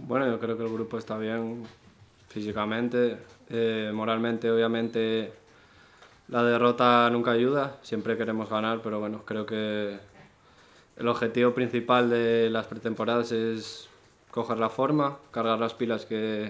Bueno, yo creo que el grupo está bien físicamente, moralmente obviamente la derrota nunca ayuda, siempre queremos ganar, pero bueno, creo que el objetivo principal de las pretemporadas es coger la forma, cargar las pilas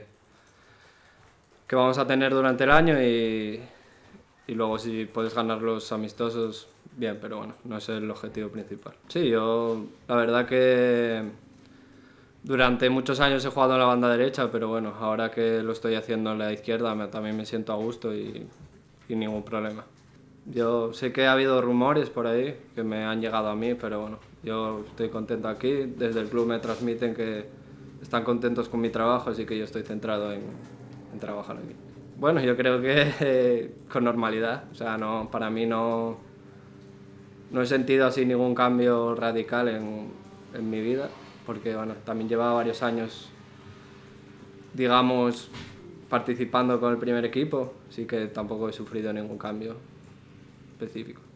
que vamos a tener durante el año y luego si puedes ganar los amistosos, bien, pero bueno, no es el objetivo principal. Sí, yo la verdad que durante muchos años he jugado en la banda derecha, pero bueno, ahora que lo estoy haciendo en la izquierda también me siento a gusto y ningún problema. Yo sé que ha habido rumores por ahí que me han llegado a mí, pero bueno, yo estoy contento aquí. Desde el club me transmiten que están contentos con mi trabajo, así que yo estoy centrado en trabajar aquí. Bueno, yo creo que con normalidad, o sea, no, para mí no he sentido así ningún cambio radical en mi vida, porque bueno, también llevaba varios años, digamos, participando con el primer equipo, así que tampoco he sufrido ningún cambio específico.